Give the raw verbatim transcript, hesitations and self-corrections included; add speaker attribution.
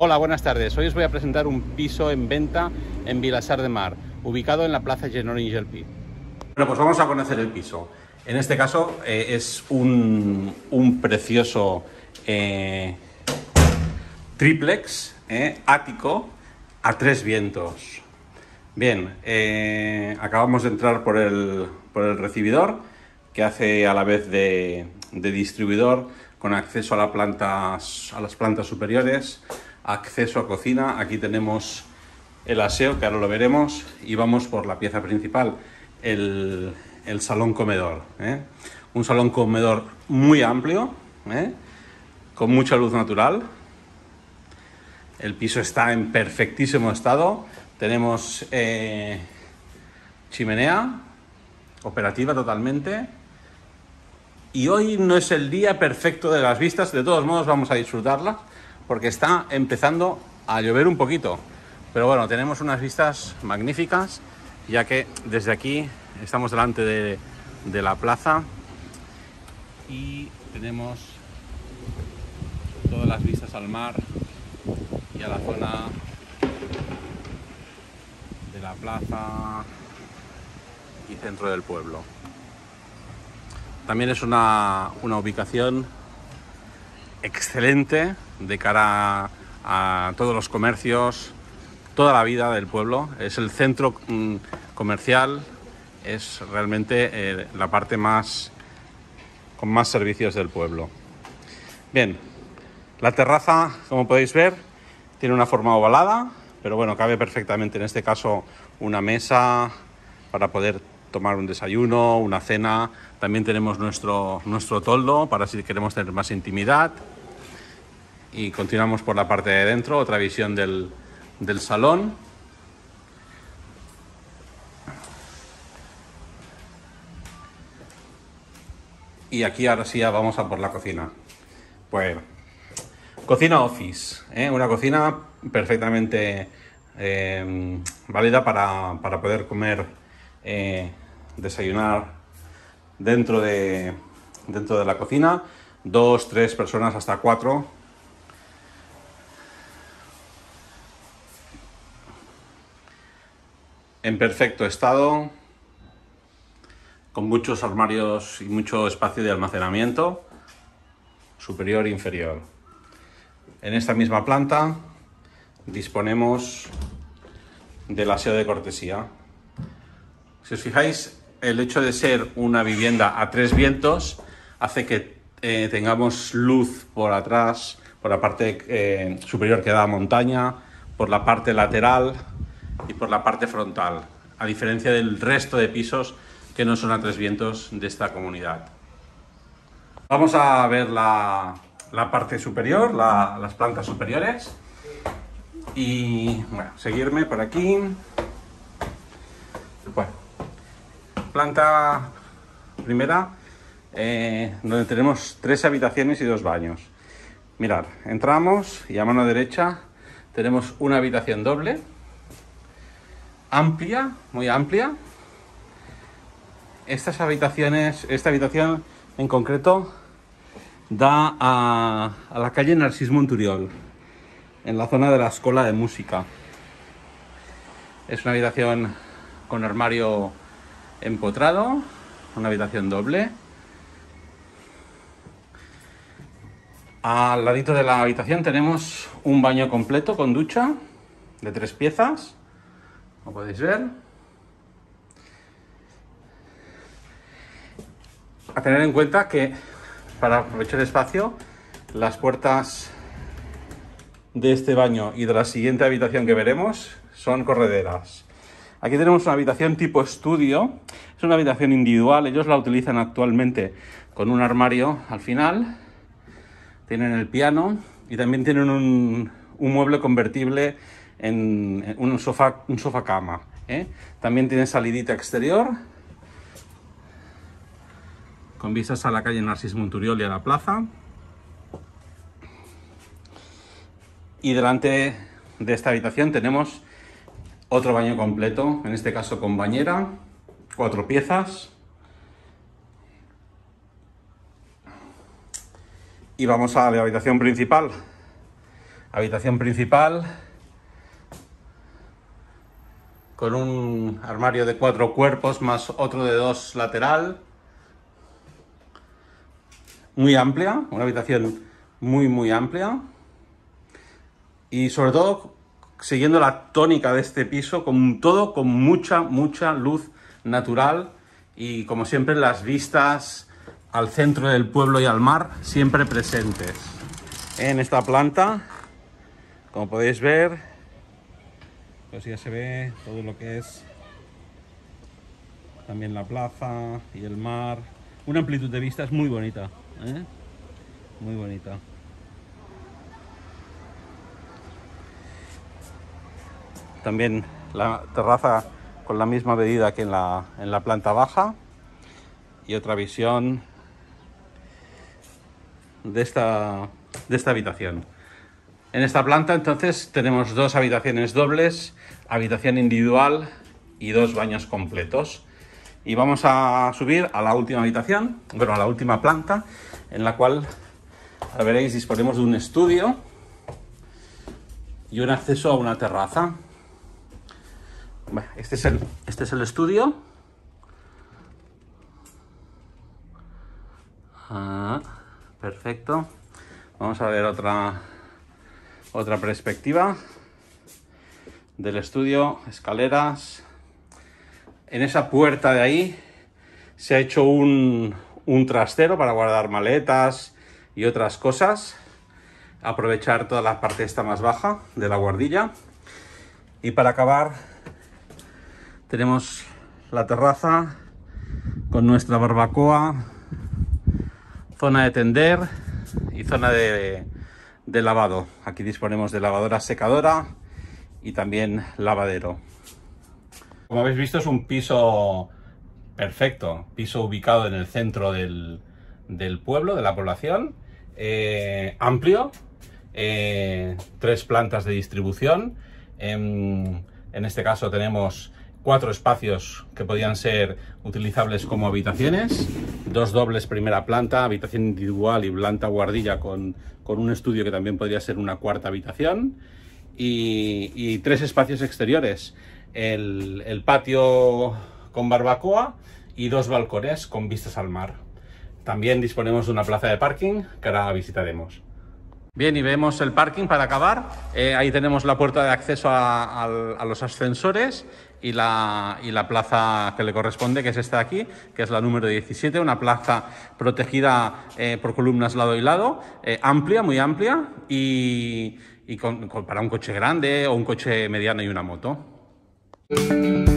Speaker 1: Hola, buenas tardes. Hoy os voy a presentar un piso en venta en Vilassar de Mar, ubicado en la plaza Genori i Gelpi. Bueno, pues vamos a conocer el piso. En este caso eh, es un, un precioso eh, triplex eh, ático a tres vientos. Bien, eh, acabamos de entrar por el, por el recibidor, que hace a la vez de, de distribuidor, con acceso a, la plantas, a las plantas superiores, acceso a cocina. Aquí tenemos el aseo, que ahora lo veremos, y vamos por la pieza principal, el, el salón comedor. ¿eh? Un salón comedor muy amplio, ¿eh? con mucha luz natural. El piso está en perfectísimo estado. Tenemos eh, chimenea operativa totalmente. Y hoy no es el día perfecto de las vistas. De todos modos vamos a disfrutarlas porque está empezando a llover un poquito. Pero bueno, tenemos unas vistas magníficas, ya que desde aquí estamos delante de, de la plaza y tenemos todas las vistas al mar y a la zona de la plaza y centro del pueblo. También es una, una ubicación excelente de cara a, a todos los comercios, toda la vida del pueblo. Es el centro mmm, comercial, es realmente eh, la parte más con más servicios del pueblo. Bien, la terraza, como podéis ver, tiene una forma ovalada, pero bueno, cabe perfectamente en este caso una mesa para poder tomar un desayuno, una cena. También tenemos nuestro, nuestro toldo para si queremos tener más intimidad. Y continuamos por la parte de dentro, otra visión del, del salón. Y aquí ahora sí ya vamos a por la cocina. Bueno, cocina office, ¿eh? Una cocina perfectamente eh, válida para, para poder comer, eh, desayunar dentro de, dentro de la cocina. Dos, tres personas, hasta cuatro. En perfecto estado, con muchos armarios y mucho espacio de almacenamiento, superior e inferior. En esta misma planta disponemos del aseo de cortesía. Si os fijáis, el hecho de ser una vivienda a tres vientos hace que eh, tengamos luz por atrás, por la parte eh, superior que da a montaña, por la parte lateral y por la parte frontal, a diferencia del resto de pisos que no son a tres vientos de esta comunidad. Vamos a ver la, la parte superior, la, las plantas superiores, y bueno, seguirme por aquí. Bueno, planta primera, eh, donde tenemos tres habitaciones y dos baños. Mirad, entramos y a mano derecha tenemos una habitación doble, amplia, muy amplia. Estas habitaciones, esta habitación en concreto da a, a la calle Narcís Monturiol, en la zona de la Escuela de Música. Es una habitación con armario empotrado, una habitación doble. Al ladito de la habitación tenemos un baño completo con ducha de tres piezas, como podéis ver. A tener en cuenta que para aprovechar el espacio, las puertas de este baño y de la siguiente habitación que veremos son correderas. Aquí tenemos una habitación tipo estudio, es una habitación individual, ellos la utilizan actualmente con un armario al final. Tienen el piano y también tienen un, un mueble convertible en, en un sofá, un sofá cama, ¿eh? También tiene salidita exterior con vistas a la calle Narcís Monturiol y a la plaza. Y delante de esta habitación tenemos otro baño completo, en este caso con bañera, cuatro piezas. Y vamos a la habitación principal. Habitación principal, con un armario de cuatro cuerpos más otro de dos lateral. Muy amplia, una habitación muy muy amplia. Y sobre todo, siguiendo la tónica de este piso, con todo con mucha, mucha luz natural. Y como siempre, las vistas al centro del pueblo y al mar siempre presentes. En esta planta, como podéis ver, pues ya se ve todo lo que es también la plaza y el mar. Una amplitud de vistas muy bonita, ¿eh? Muy bonita. También la terraza con la misma medida que en la, en la planta baja. Y otra visión de esta, de esta habitación. En esta planta entonces tenemos dos habitaciones dobles, habitación individual y dos baños completos. Y vamos a subir a la última habitación, bueno, a la última planta, en la cual, ahora veréis, disponemos de un estudio y un acceso a una terraza. Bueno, este es el, este es el estudio. Ah, perfecto. Vamos a ver otra, otra perspectiva del estudio, escaleras. En esa puerta de ahí se ha hecho un, un trastero para guardar maletas y otras cosas. Aprovechar toda la parte esta más baja de la guardilla. Y para acabar tenemos la terraza con nuestra barbacoa, zona de tender y zona de, de lavado. Aquí disponemos de lavadora secadora y también lavadero. Como habéis visto, es un piso perfecto, piso ubicado en el centro del, del pueblo, de la población, eh, amplio, eh, tres plantas de distribución. En, en este caso tenemos cuatro espacios que podían ser utilizables como habitaciones, dos dobles primera planta, habitación individual y planta guardilla con, con un estudio que también podría ser una cuarta habitación, y, y tres espacios exteriores. El, el patio con barbacoa y dos balcones con vistas al mar. También disponemos de una plaza de parking que ahora visitaremos. Bien, y vemos el parking para acabar. Eh, ahí tenemos la puerta de acceso a, a, a los ascensores y la, y la plaza que le corresponde, que es esta de aquí, que es la número diecisiete, una plaza protegida eh, por columnas lado y lado, eh, amplia, muy amplia, y, y con, con, para un coche grande o un coche mediano y una moto. Thank you.